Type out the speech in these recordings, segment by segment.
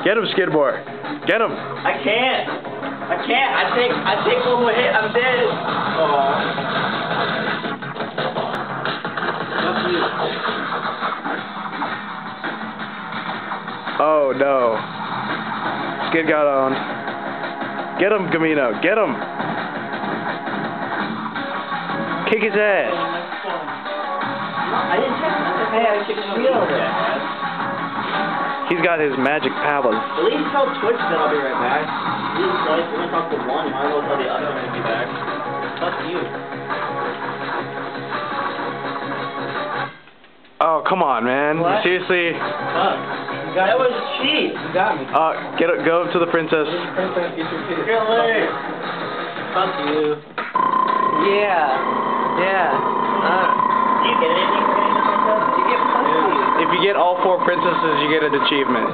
Get him, Skidmore. Get him. I can't. I take one more hit. I'm dead. Oh no. Skid got on. Get him, Gamino. Get him. Kick his ass. I didn't check. Hey, I kicked him over. He's got his magic powers. At least tell Twitch that I'll be right back. We're gonna talk to one. Might as well tell the other one to be back. Fuck you. Oh, come on, man. What? Seriously. Fuck. That was cheap. You got me. Go up to the princess. Princess, get your kid. Get away. Fuck you. Yeah. Do you get anything for being a princess? You get pussy. If you get all 4 princesses, you get an achievement.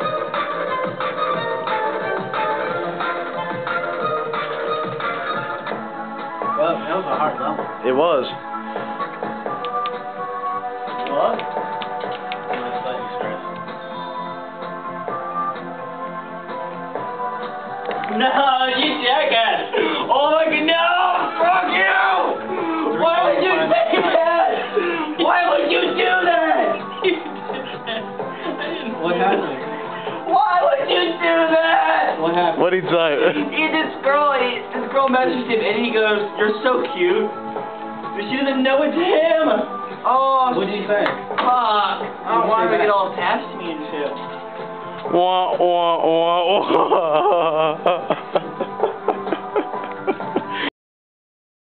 Well, that was a hard level. It was. What? No, you jackass! Oh my god, no! Fuck you! Why would you say that? Why would you do that? What happened? Why would you do that? What happened? What did he say? This girl messaged him and he goes, "You're so cute." But she doesn't know it's him. Oh. What did he say? Fuck. I don't want him to get all attached to me and shit. Wah, wah, wah, wah.